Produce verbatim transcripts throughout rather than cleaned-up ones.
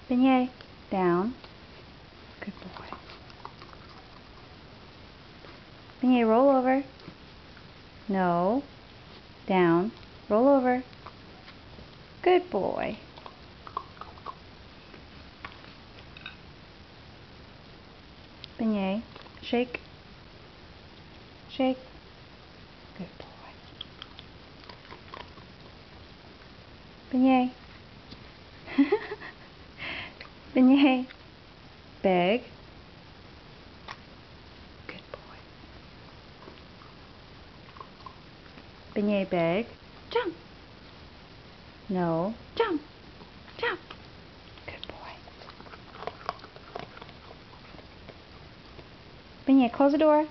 Beignet, down. Good boy. Beignet, roll over. No. Down. Roll over. Good boy. Beignet, shake. Shake. Good boy. Beignet. Beignet. Beg. Good boy. Beignet, beg. Jump. No. Jump. Jump. Good boy. Beignet, close the door.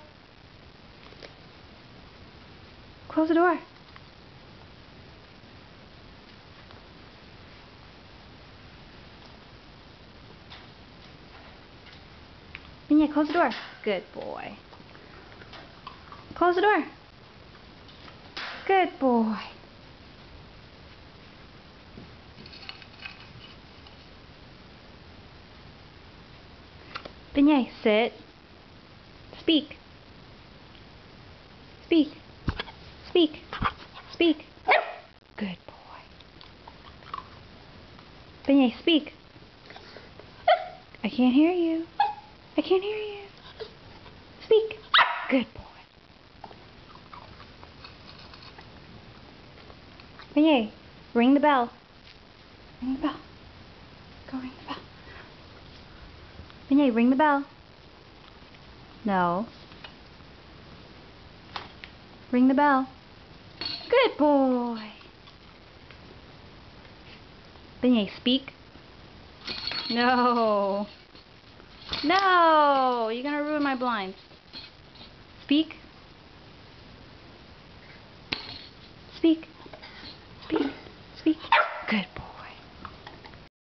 Close the door. Beignet, close the door. Good boy. Close the door. Good boy. Beignet, sit. Speak. Speak. Speak. Speak. Good boy. Beignet, speak. I can't hear you. I can't hear you. Speak. Good boy. Beignet, ring the bell. Ring the bell. Go ring the bell. Beignet, ring the bell. No. Ring the bell. Good boy. Beignet, speak. No. No. You're going to ruin my blinds. Speak. Speak.